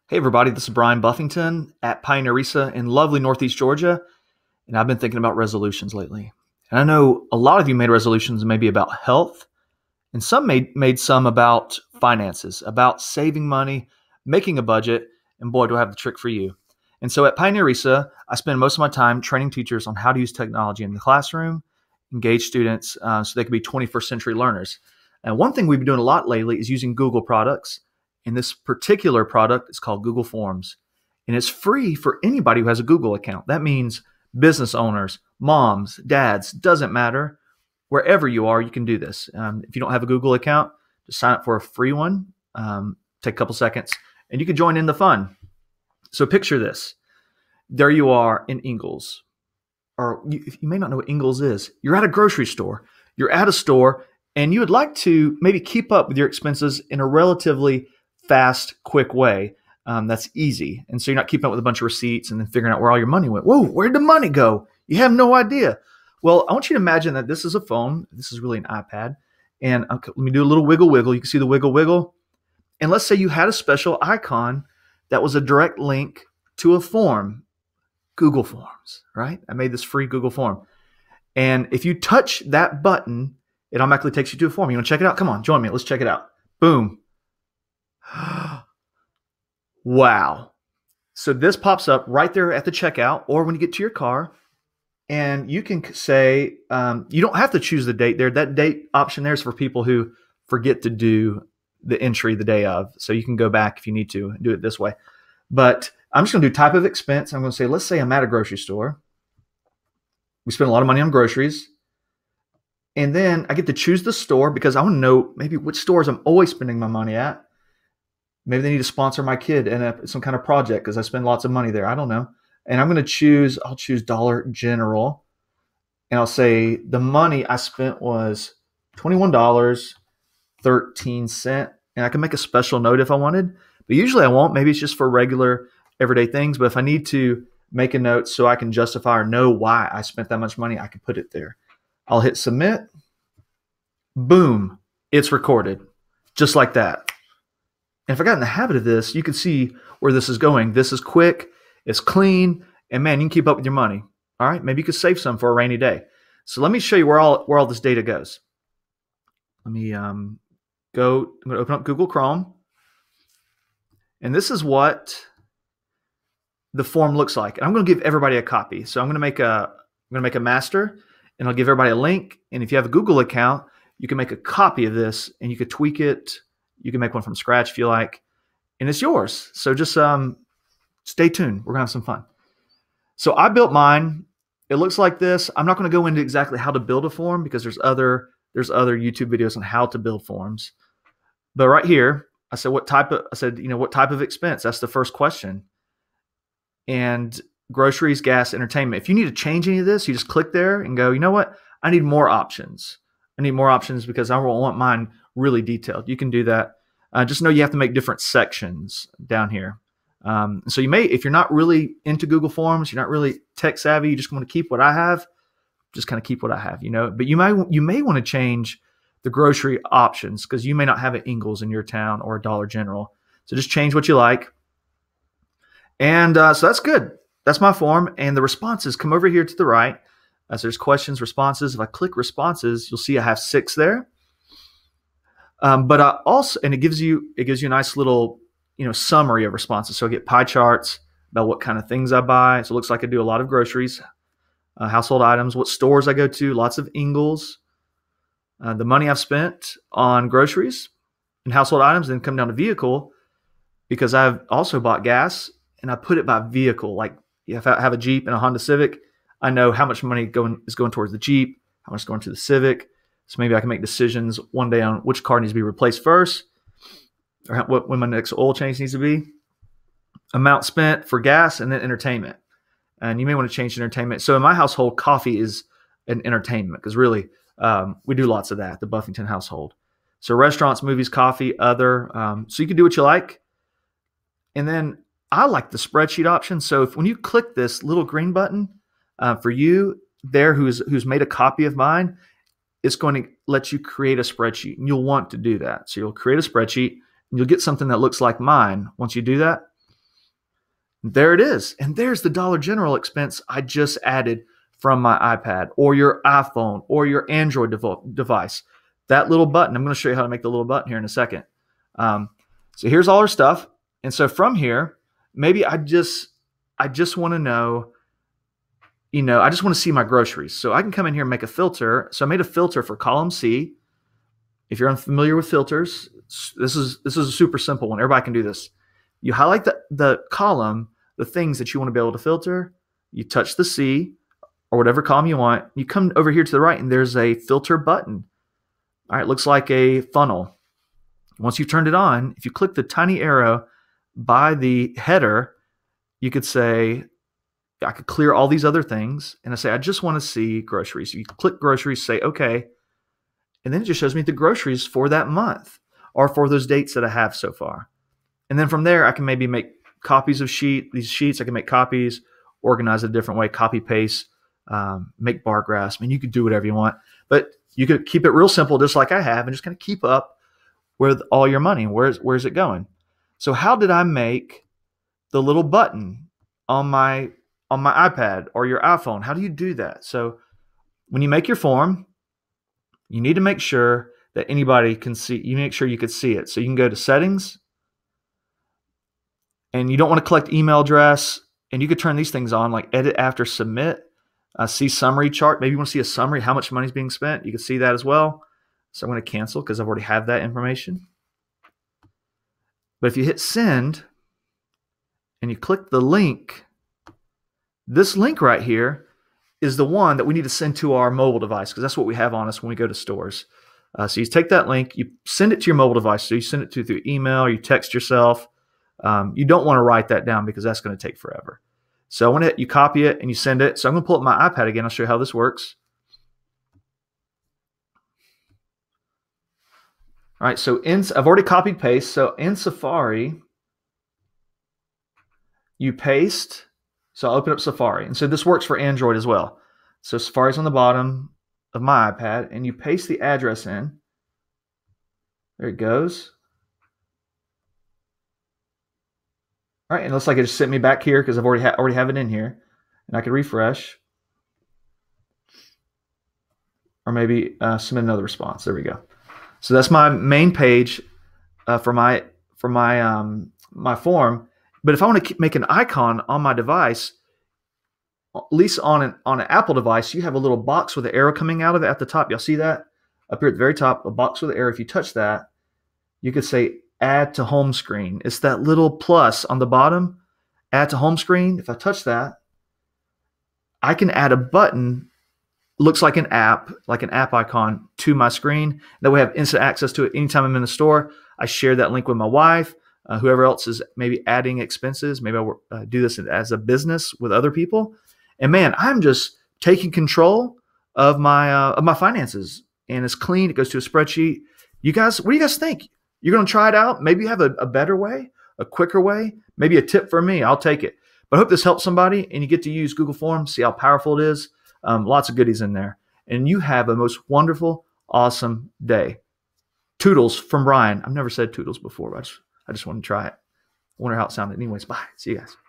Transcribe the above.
Hey everybody, this is Brian Buffington at Pioneer RISA in lovely Northeast Georgia, and I've been thinking about resolutions lately. And I know a lot of you made resolutions maybe about health, and some made some about finances, about saving money, making a budget, and boy, do I have the trick for you. And so at Pioneer RISA, I spend most of my time training teachers on how to use technology in the classroom, engage students so they can be 21st century learners. And one thing we've been doing a lot lately is using Google products. And this particular product is called Google Forms. And it's free for anybody who has a Google account. That means business owners, moms, dads, doesn't matter. Wherever you are, you can do this. If you don't have a Google account, just sign up for a free one. Take a couple seconds, and you can join in the fun. So picture this. There you are in Ingles. Or you may not know what Ingles is. You're at a grocery store. You're at a store, and you would like to maybe keep up with your expenses in a relatively fast, quick way that's easy. And so you're not keeping up with a bunch of receipts and then figuring out where all your money went. Whoa, where'd the money go? You have no idea. Well, I want you to imagine that this is a phone. This is really an iPad. And let me do a little wiggle wiggle. You can see the wiggle wiggle. And let's say you had a special icon that was a direct link to a form, Google Forms, right? I made this free Google form. And if you touch that button, it automatically takes you to a form. You want to check it out? Come on, join me. Let's check it out. Boom. Wow. So this pops up right there at the checkout or when you get to your car, and you can say, you don't have to choose the date there. That date option there is for people who forget to do the entry the day of. So you can go back if you need to and do it this way. But I'm just going to do type of expense. I'm going to say, let's say I'm at a grocery store. We spend a lot of money on groceries. And then I get to choose the store because I want to know maybe which stores I'm always spending my money at. Maybe they need to sponsor my kid in some kind of project because I spend lots of money there. I don't know. And I'm going to I'll choose Dollar General. And I'll say the money I spent was $21.13. And I can make a special note if I wanted. But usually I won't. Maybe it's just for regular everyday things. But if I need to make a note so I can justify or know why I spent that much money, I can put it there. I'll hit submit. Boom. It's recorded. Just like that. And if I got in the habit of this, you can see where this is going. This is quick, it's clean, and man, you can keep up with your money. All right, maybe you could save some for a rainy day. So let me show you where all this data goes. Let me I'm going to open up Google Chrome. And this is what the form looks like. And I'm going to give everybody a copy. So I'm going to make a master, and I'll give everybody a link. And if you have a Google account, you can make a copy of this, and you could tweak it. You can make one from scratch if you like, and it's yours. So just stay tuned. We're going to have some fun. So I built mine. It looks like this. I'm not going to go into exactly how to build a form because there's other YouTube videos on how to build forms. But right here, I said, what type of expense? That's the first question. And groceries, gas, entertainment. If you need to change any of this, you just click there and go, you know what? I need more options. I need more options because I want mine really detailed. You can do that. Just know you have to make different sections down here. So you may, if you're not really into Google Forms, you're not really tech savvy, you just want to keep what I have, just kind of keep what I have, But you may want to change the grocery options because you may not have an Ingles in your town or a Dollar General. So just change what you like. And so that's good. That's my form. And the responses come over here to the right. So there's questions, responses. If I click responses, you'll see I have 6 there. But I also, and it gives you a nice little, summary of responses. So I get pie charts about what kind of things I buy. So it looks like I do a lot of groceries, household items, what stores I go to, lots of Ingles, the money I've spent on groceries and household items, then come down to vehicle because I've also bought gas and I put it by vehicle. Like if I have a Jeep and a Honda Civic, I know how much money is going towards the Jeep, how much is going to the Civic. So maybe I can make decisions one day on which car needs to be replaced first or when my next oil change needs to be. Amount spent for gas and then entertainment. And you may want to change entertainment. So in my household, coffee is an entertainment because really we do lots of that, the Buffington household. So restaurants, movies, coffee, other. So you can do what you like. And then I like the spreadsheet option. So when you click this little green button for you there who's made a copy of mine, it's going to let you create a spreadsheet, and you'll want to do that. So you'll create a spreadsheet, and you'll get something that looks like mine once you do that. There it is. And there's the Dollar General expense I just added from my iPad or your iPhone or your Android device. That little button, I'm going to show you how to make the little button here in a second. So here's all our stuff. And so from here, maybe I just want to know, I just want to see my groceries. So I can come in here and make a filter. So I made a filter for column C. If you're unfamiliar with filters, this is a super simple one. Everybody can do this. You highlight the column, the things that you want to be able to filter. You touch the C or whatever column you want. You come over here to the right and there's a filter button. All right, it looks like a funnel. Once you've turned it on, if you click the tiny arrow by the header, you could say, I could clear all these other things. And I say, I just want to see groceries. So you click groceries, say, okay. And then it just shows me the groceries for that month or for those dates that I have so far. And then from there, I can maybe make copies of these sheets. I can make copies, organize it a different way, copy, paste, make bar graphs. I mean, you could do whatever you want, but you could keep it real simple, just like I have, and just kind of keep up with all your money. Where's it going? So how did I make the little button on my iPad or your iPhone? How do you do that? So when you make your form, you need to make sure that anybody can see. You make sure you could see it. So you can go to settings, and you don't want to collect email address, and you could turn these things on like edit after submit, see summary chart. Maybe you want to see a summary, how much money is being spent. You can see that as well. So I'm going to cancel because I've already have that information. But if you hit send and you click the link, this link right here is the one that we need to send to our mobile device because that's what we have on us when we go to stores. So you take that link, you send it to your mobile device. So you send it through email, you text yourself. You don't want to write that down because that's going to take forever. So when you copy it and you send it. So I'm going to pull up my iPad again. I'll show you how this works. All right, so I've already copied paste. So in Safari, you paste. So I'll open up Safari. And so this works for Android as well. So Safari's on the bottom of my iPad, and you paste the address in. There it goes. All right, and it looks like it just sent me back here because I've already have it in here. And I can refresh. Or maybe submit another response. There we go. So that's my main page for my form. But if I want to make an icon on my device, at least on an Apple device, you have a little box with an arrow coming out of it at the top. Y'all see that? Up here at the very top, a box with an arrow. If you touch that, you could say add to home screen. It's that little plus on the bottom, add to home screen. If I touch that, I can add a button. Looks like an app icon to my screen. That way I have instant access to it anytime I'm in the store. I share that link with my wife, whoever else is maybe adding expenses. Maybe I'll do this as a business with other people. And man, I'm just taking control of my finances. And it's clean. It goes to a spreadsheet. You guys, what do you guys think? You're going to try it out? Maybe you have a better way, a quicker way, maybe a tip for me. I'll take it. But I hope this helps somebody and you get to use Google Forms, see how powerful it is. Lots of goodies in there. And you have a most wonderful, awesome day. Toodles from Brian. I've never said toodles before, but I just want to try it. I wonder how it sounded. Anyways, bye. See you guys.